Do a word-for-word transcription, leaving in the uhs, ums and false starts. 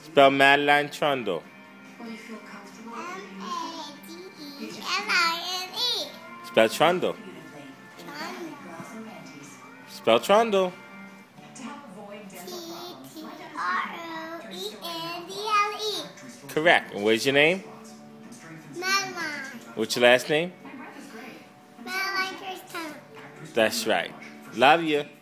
Spell Madeline Trundle. M A D E L I N E. Spell Trundle. Spell Trundle. T T R O E N D L E. Correct. And what's your name? Madeline. What's your last name? Madeline Kirsten. That's right. Love you.